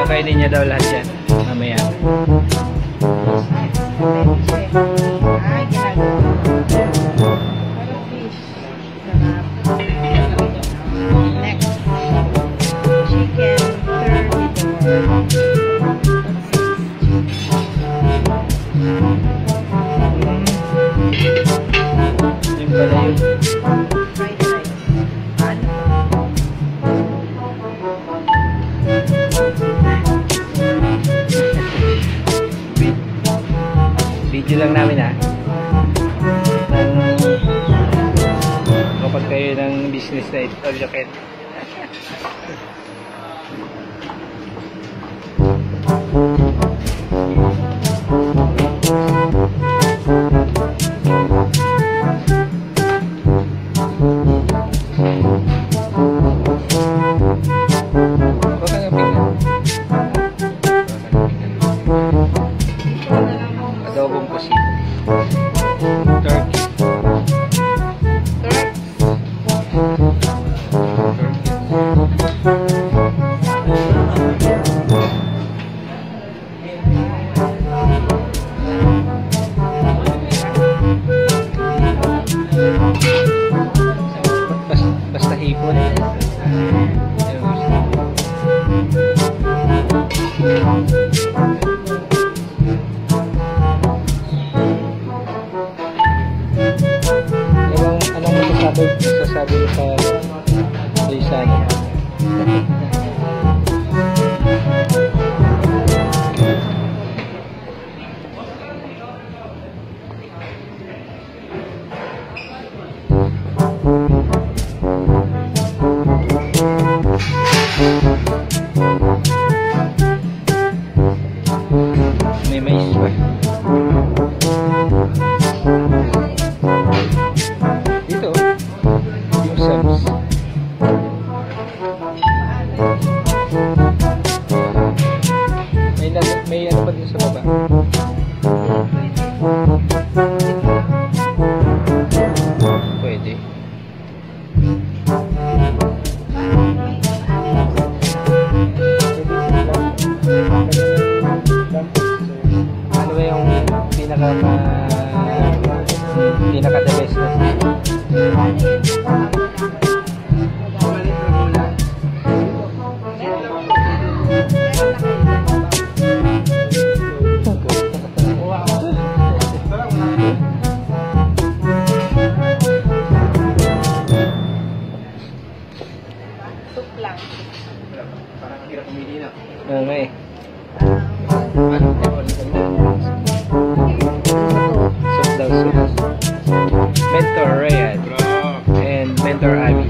Kakainin niya daw lahat yan. Mamaya. Ay, ginagawa. Next. Chicken Yung pala yun. fried rice. Ano? Video lang namin ha. Kapag kayo ng business na ito, jacket. Adobong pusit. Turkey. Basta hipon. Masasabi mo sa lisan. May mais ba? Dito yung subs. May ano pa din sa baba? Pwede. Ano ba yung pinaka the best na? Soup lang. Parang hirap pumili na. Oo nga eh. Soup daw, soup. Mentor Rayad. And Mentor Abby.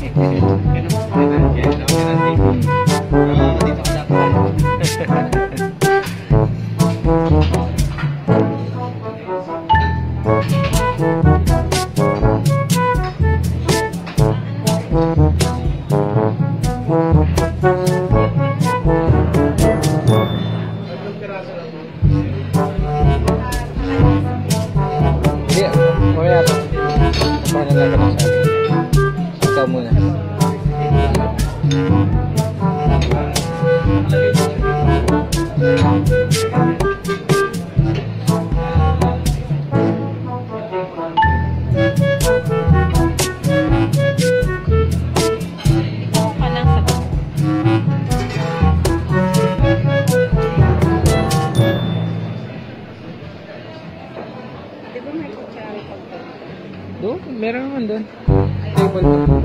Ikaw muna. Doon, meron naman doon. Table doon.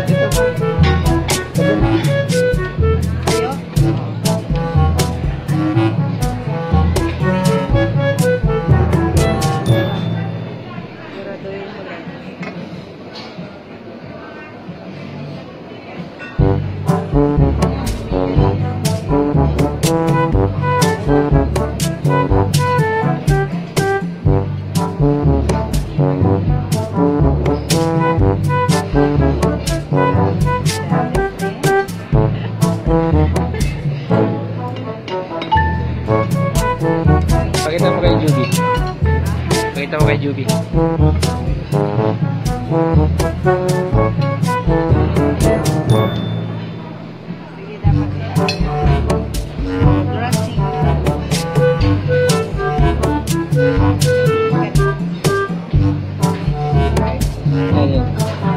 Dito. Kayo? Siguraduhin mo lang. Pakita mo kay Juby. Pakita mo kay Juby. Sige, dapat dressing. Yan yan.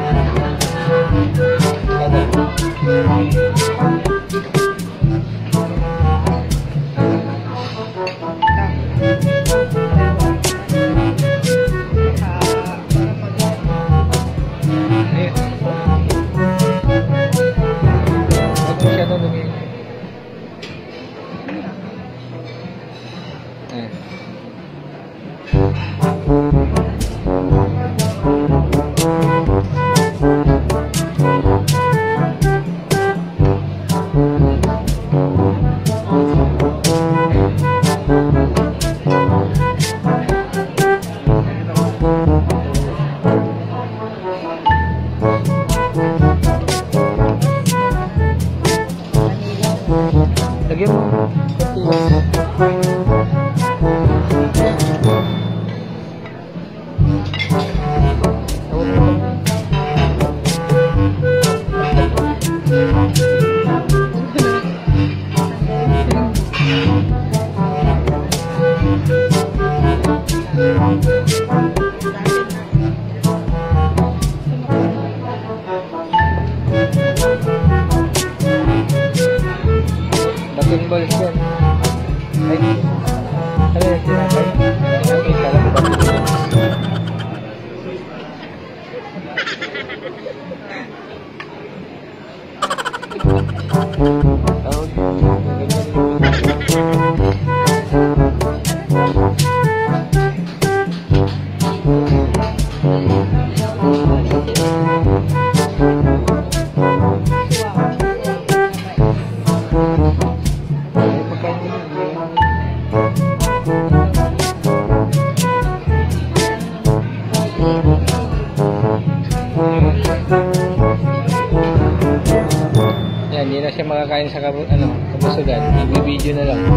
Lagyan mo. Baking balls yan. Ay, ano yung tinapay? Tinapay ka lang ba? Yan, hindi na siya makakain sa kabusugan. I-video na lang.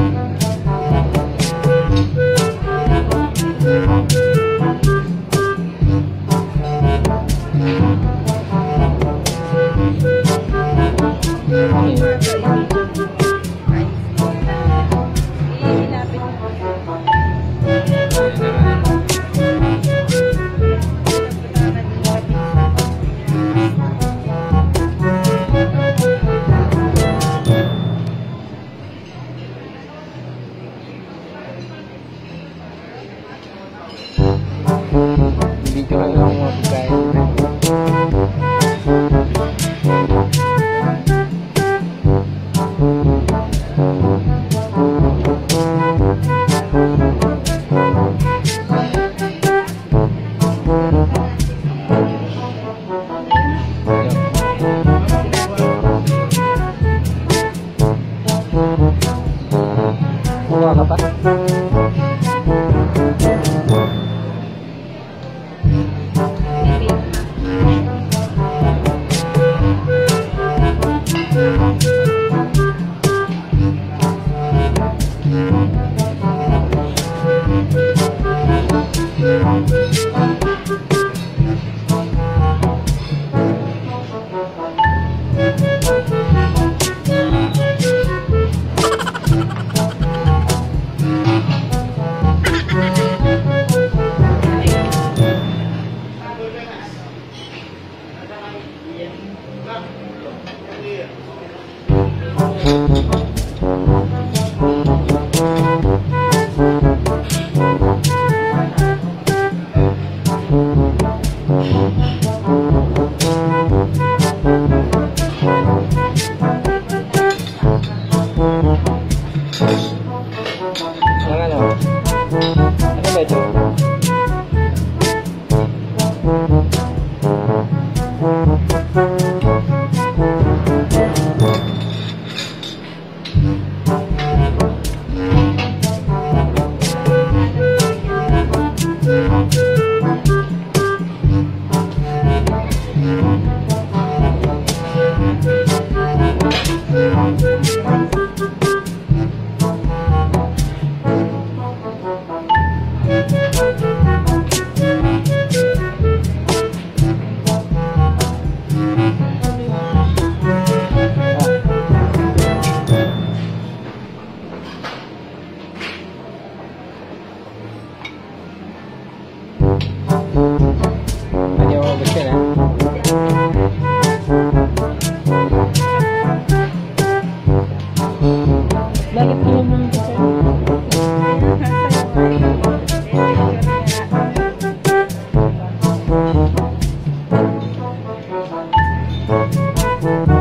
Video lang lang mga pagkain. Kuha ka pa? Ano yung ubos yun, ha? Bakit mo naman kasi? Thank you.